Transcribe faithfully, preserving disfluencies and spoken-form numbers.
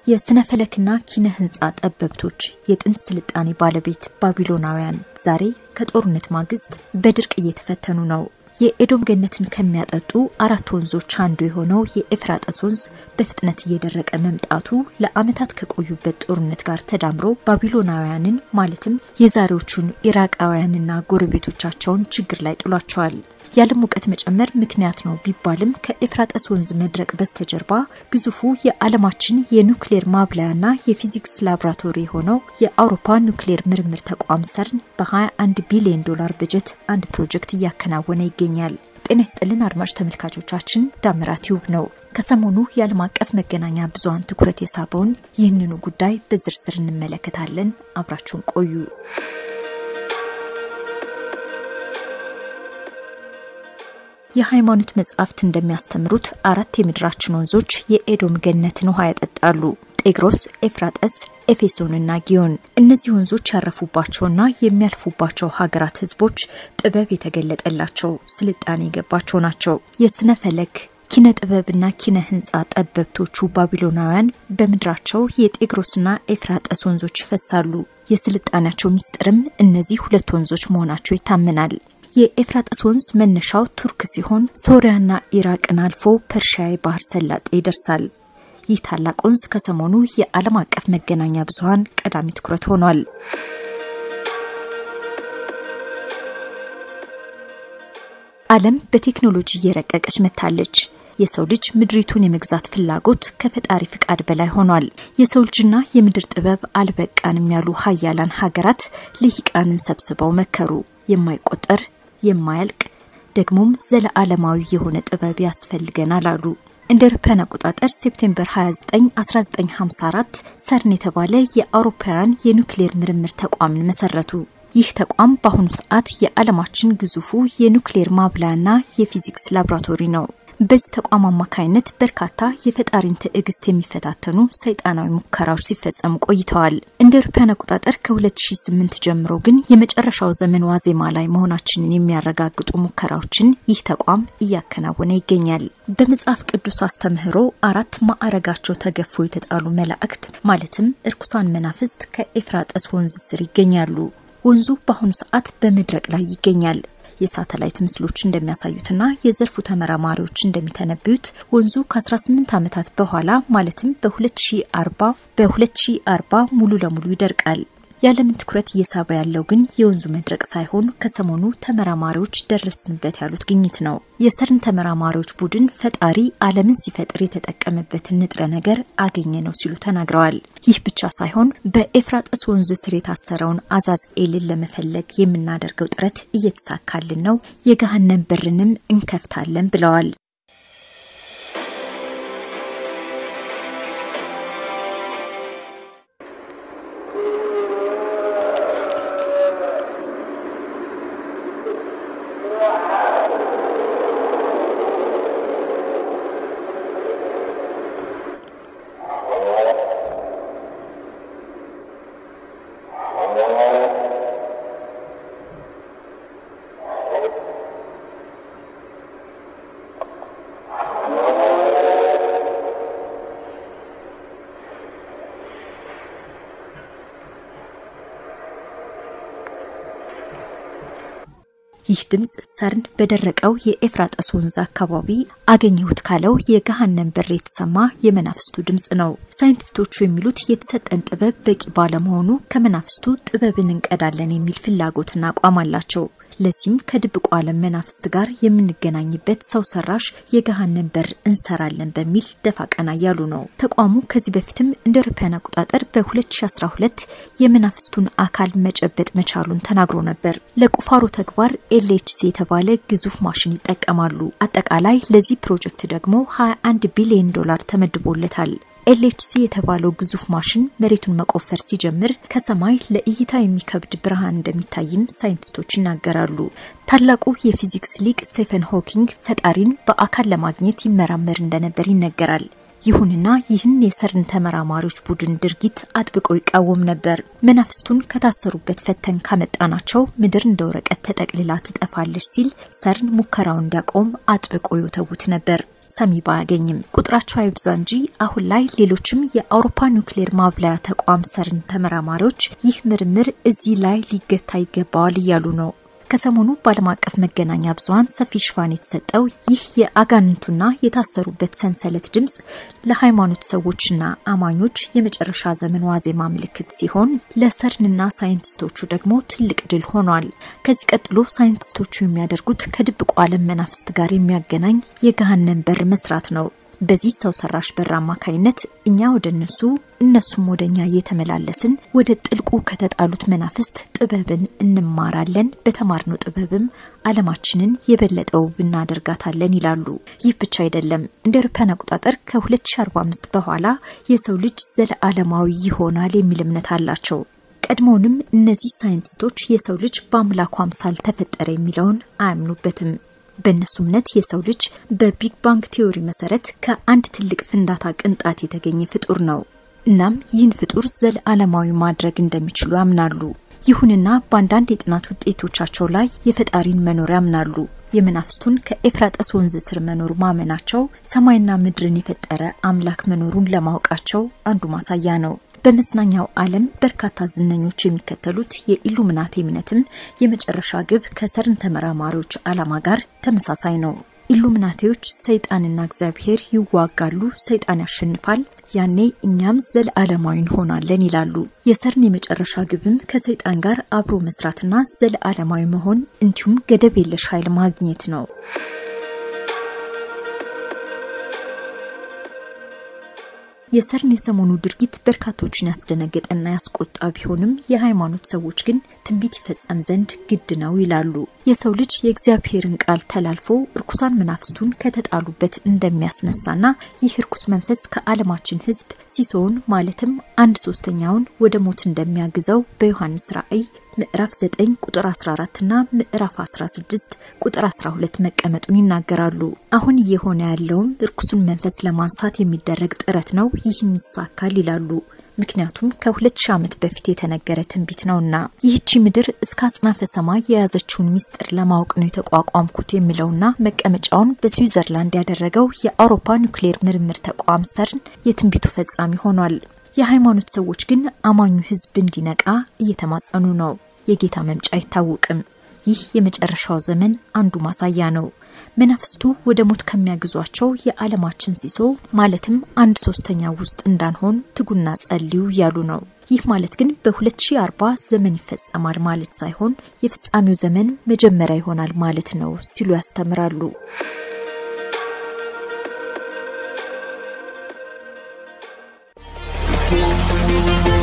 የስነፈለክና ኪነ ህንጻ ጠበብቶች የጥንት ስልጣኔ ባለቤት ባቢሎናውያን ዛሬ ከጦርነት ማግስት በድርቅ እየተፈተኑ ነው። የኤዶም ገነትን ከሚያጠጡ አራት ወንዞች አንዱ የሆነው የኤፍራጥስ ወንዝ በፍጥነት እየደረቀ መምጣቱ ለዓመታት ከቆዩበት ጦርነት ጋር ተዳምሮ ባቢሎናውያንን ማለትም የዛሬዎቹን ኢራቃውያንና ጎረቤቶቻቸውን ችግር ላይ ጥሏቸዋል። ያለም ሙቀት መጨመር ምክንያት ነው ቢባልም ከኤፍራጥስ ወንዝ መድረቅ በስተጀርባ ግዙፉ የዓለማችን የኑክሌር ማብላያና የፊዚክስ ላብራቶሪ የሆነው የአውሮፓ ኑክሌር ምርምር ተቋም ሰርን በ21 ቢሊዮን ዶላር በጀት አንድ ፕሮጀክት እያከናወነ ይገኛል። ጤና ይስጥልን አድማጭ ተመልካቾቻችን፣ ዳመራ ቲዩብ ነው። ከሰሞኑ የዓለም አቀፍ መገናኛ ብዙሃን ትኩረት የሳበውን ይህንኑ ጉዳይ በዝርዝር እንመለከታለን። አብራችሁን ቆዩ። የሃይማኖት መጻሕፍት እንደሚያስተምሩት አራት የምድራችን ወንዞች የኤዶም ገነትን ውሃ ያጠጣሉ። ጤግሮስ፣ ኤፍራጥስ፣ ኤፌሶንና ጊዮን። እነዚህ ወንዞች ያረፉባቸውና የሚያልፉባቸው ሀገራት ህዝቦች ጥበብ የተገለጠላቸው ስልጣኔ የገባቸው ናቸው። የስነ ፈለክ ኪነ ጥበብና ኪነ ህንጻ ጠበብቶቹ ባቢሎናውያን በመድራቸው የጤግሮስና ኤፍራጥስ ወንዞች ይፈሳሉ። የስልጣኔያቸው ሚስጥርም እነዚህ ሁለት ወንዞች መሆናቸው ይታመናል። የኤፍራጥስ ወንዝ መነሻው ቱርክ ሲሆን ሶሪያና ኢራቅን አልፎ ፐርሺያ ባህር ሰላጤ ይደርሳል። ይህ ታላቅ ወንዝ ከሰሞኑ የዓለም አቀፍ መገናኛ ብዙሃን ቀዳሚ ትኩረት ሆኗል። ዓለም በቴክኖሎጂ እየረቀቀች መጥታለች። የሰው ልጅ ምድሪቱን የመግዛት ፍላጎት ከፈጣሪ ፍቃድ በላይ ሆኗል። የሰው ልጅና የምድር ጥበብ አልበቃንም ያሉ ሀያላን ሀገራት ልሂቃንን ሰብስበው መከሩ። የማይቆጠር የማያልቅ ደግሞም ዘለዓለማዊ የሆነ ጥበብ ያስፈልገናል አሉ። እንደ አውሮፓውያን አቆጣጠር ሴፕቴምበር ሃያ ዘጠኝ አስራ ዘጠኝ ሃምሳ አራት ሰርን የተባለ የአውሮፓውያን የኑክሌር ምርምር ተቋምን መሰረቱ። ይህ ተቋም በአሁኑ ሰዓት የዓለማችን ግዙፉ የኑክሌር ማብላያና የፊዚክስ ላብራቶሪ ነው። በዚህ ተቋም አማካይነት በርካታ የፈጣሪን ትዕግስት የሚፈታተኑ ሰይጣናዊ ሙከራዎች ሲፈጸሙ ቆይተዋል። እንደ አውሮፓውያን አቆጣጠር ከሁለት ሺህ ስምንት ጀምሮ ግን የመጨረሻው ዘመን ዋዜማ ላይ መሆናችንን የሚያረጋግጡ ሙከራዎችን ይህ ተቋም እያከናወነ ይገኛል። በመጽሐፍ ቅዱስ አስተምህሮ አራት ማዕረጋቸው ተገፎ የተጣሉ መላእክት ማለትም እርኩሳን መናፍስት ከኤፍራጥስ ወንዝ ስር ይገኛሉ። ወንዙ በአሁኑ ሰዓት በመድረቅ ላይ ይገኛል። የሳተላይት ምስሎች እንደሚያሳዩትና የዘርፉ ተመራማሪዎች እንደሚተነብዩት ወንዙ ከ18 ዓመታት በኋላ ማለትም በ2040 ሙሉ ለሙሉ ይደርቃል። የዓለምን ትኩረት እየሳበ ያለው ግን የወንዙ መድረቅ ሳይሆን ከሰሞኑ ተመራማሪዎች ደረስንበት ያሉት ግኝት ነው። የሰርን ተመራማሪዎች ቡድን ፈጣሪ ዓለምን ሲፈጥር የተጠቀመበትን ንጥረ ነገር አገኘ ነው ሲሉ ተናግረዋል። ይህ ብቻ ሳይሆን በኤፍራጥስ ወንዝ ስር የታሰረውን አዛዝኤልን ለመፈለግ የምናደርገው ጥረት እየተሳካልን ነው፣ የገሃነም በርንም እንከፍታለን ብለዋል። ይህ ድምጽ ሰርን በደረቀው የኤፍራጥስ ወንዝ አካባቢ አገኘሁት ካለው የገሃነም በር የተሰማ የመናፍስቱ ድምጽ ነው። ሳይንቲስቶቹ የሚሉት የተሰጠን ጥበብ በቂ ባለመሆኑ ከመናፍስቱ ጥበብን እንቀዳለን የሚል ፍላጎትና አቋም አላቸው። ለዚህም ከድብቁ ዓለም መናፍስት ጋር የምንገናኝበት ሰው ሰራሽ የገሃነም በር እንሰራለን በሚል ደፋ ቀና ያሉ ነው። ተቋሙ ከዚህ በፊትም እንደ አውሮፓውያን አቆጣጠር በ2012 የመናፍስቱን አካል መጨበጥ መቻሉን ተናግሮ ነበር። ለቁፋሮ ተግባር ኤልኤችሲ የተባለ ግዙፍ ማሽን ይጠቀማሉ። አጠቃላይ ለዚህ ፕሮጀክት ደግሞ ሃያ አንድ ቢሊዮን ዶላር ተመድቦለታል። ኤልኤችሲ የተባለው ግዙፍ ማሽን መሬቱን መቆፈር ሲጀምር ከሰማይ ለእይታ የሚከብድ ብርሃን እንደሚታይም ሳይንቲስቶች ይናገራሉ። ታላቁ የፊዚክስ ሊቅ ስቴፈን ሆኪንግ ፈጣሪን በአካል ለማግኘት ይመራመር እንደነበር ይነገራል። ይሁንና ይህን የሰርን ተመራማሪዎች ቡድን ድርጊት አጥብቆ ይቃወም ነበር። መናፍስቱን ከታሰሩበት ፈተን ካመጣናቸው ምድር እንደ ወረቀት ተጠቅልላ ትጠፋለች ሲል ሰርን ሙከራውን እንዲያቆም አጥብቆ ይወተውት ነበር። ሰሚ ባያገኝም ቁጥራቸው አይብዛ እንጂ አሁን ላይ ሌሎችም የአውሮፓ ኒውክሌር ማብላያ ተቋም ሰርን ተመራማሪዎች ይህ ምርምር እዚህ ላይ ሊገታ ይገባዋል እያሉ ነው። ከሰሞኑ በዓለም አቀፍ መገናኛ ብዙሃን ሰፊ ሽፋን የተሰጠው ይህ የአጋንንቱና የታሰሩበት ሰንሰለት ድምጽ ለሃይማኖት ሰዎችና አማኞች የመጨረሻ ዘመን ዋዜማ ምልክት ሲሆን ለሰርንና ሳይንቲስቶቹ ደግሞ ትልቅ ድል ሆኗል። ከዚህ ቀጥሎ ሳይንቲስቶቹ የሚያደርጉት ከድብቁ ዓለም መናፍስት ጋር የሚያገናኝ የገሃነም በር መስራት ነው። በዚህ ሰው ሰራሽ በር አማካይነት እኛ ወደነሱ እነሱም ወደኛ እየተመላለስን ወደ ጥልቁ ከተጣሉት መናፍስት ጥበብን እንማራለን፣ በተማርነው ጥበብም ዓለማችንን የበለጠው እናደርጋታለን ይላሉ። ይህ ብቻ አይደለም። እንደ አውሮፓውያን አቆጣጠር ከ2045 በኋላ የሰው ልጅ ዘለዓለማዊ ይሆናል የሚል እምነት አላቸው። ቀድሞውንም እነዚህ ሳይንቲስቶች የሰው ልጅ በአምላኩ አምሳል ተፈጠረ የሚለውን አያምኑበትም። በእነሱ እምነት የሰው ልጅ በቢግ ባንግ ቲዮሪ መሰረት ከአንድ ትልቅ ፍንዳታ ቅንጣት የተገኘ ፍጡር ነው። እናም ይህን ፍጡር ዘለዓለማዊ ማድረግ እንደሚችሉ ያምናሉ። ይሁንና በአንዳንድ የጥናት ውጤቶቻቸው ላይ የፈጣሪን መኖር ያምናሉ። የመናፍስቱን ከኤፍራጥስ ወንዝ ስር መኖር ማመናቸው ሰማይና ምድርን የፈጠረ አምላክ መኖሩን ለማወቃቸው አንዱ ማሳያ ነው። በመዝናኛው ዓለም በርካታ ዝነኞች የሚከተሉት የኢሉሚናቲ እምነትም የመጨረሻ ግብ ከሰርን ተመራማሪዎች ዓላማ ጋር ተመሳሳይ ነው። ኢሉሚናቲዎች ሰይጣንና እግዚአብሔር ይዋጋሉ፣ ሰይጣን ያሸንፋል፣ ያኔ እኛም ዘለዓለማዊ እንሆናለን ይላሉ። የሰርን የመጨረሻ ግብም ከሰይጣን ጋር አብሮ መስራትና ዘለዓለማዊ መሆን እንዲሁም ገደብ የለሽ ኃይል ማግኘት ነው። የሰርን የሰሞኑ ድርጊት በርካቶችን ያስደነገጠና ያስቆጣ ቢሆንም የሃይማኖት ሰዎች ግን ትንቢት ይፈጸም ዘንድ ግድ ነው ይላሉ። የሰው ልጅ የእግዚአብሔርን ቃል ተላልፎ ርኩሳን መናፍስቱን ከተጣሉበት እንደሚያስነሳና ይህ ርኩስ መንፈስ ከዓለማችን ሕዝብ ሲሶን ማለትም አንድ ሶስተኛውን ወደ ሞት እንደሚያግዘው በዮሐንስ ራእይ ምዕራፍ ዘጠኝ ቁጥር አስራ አራት እና ምዕራፍ አስራ ስድስት ቁጥር አስራ ሁለት መቀመጡን ይናገራሉ። አሁን እየሆነ ያለውም ርኩሱን መንፈስ ለማንሳት የሚደረግ ጥረት ነው። ይህም ይሳካል ይላሉ። ምክንያቱም ከሁለት ሺህ ዓመት በፊት የተነገረ ትንቢት ነውና ይህቺ ምድር እስከ አጽናፈ ሰማይ የያዘችውን ሚስጥር ለማወቅ ነው የተቋቋምኩት የሚለውና መቀመጫውን በስዊዘርላንድ ያደረገው የአውሮፓ ኒውክሌር ምርምር ተቋም ሰርን የትንቢቱ ፈጻሚ ሆኗል። የሃይማኖት ሰዎች ግን አማኙ ህዝብ እንዲነቃ እየተማጸኑ ነው። የጌታ መምጫ አይታወቅም። ይህ የመጨረሻው ዘመን አንዱ ማሳያ ነው። መናፍስቱ ወደ ሞት ከሚያግዟቸው የዓለማችን ሲሶ ማለትም አንድ ሶስተኛ ውስጥ እንዳንሆን ትጉና ጸልዩ ያሉ ነው። ይህ ማለት ግን በ2040 ዘመን ይፈጸማል ማለት ሳይሆን የፍጻሜው ዘመን መጀመሪያ ይሆናል ማለት ነው ሲሉ ያስተምራሉ። We'll be right back.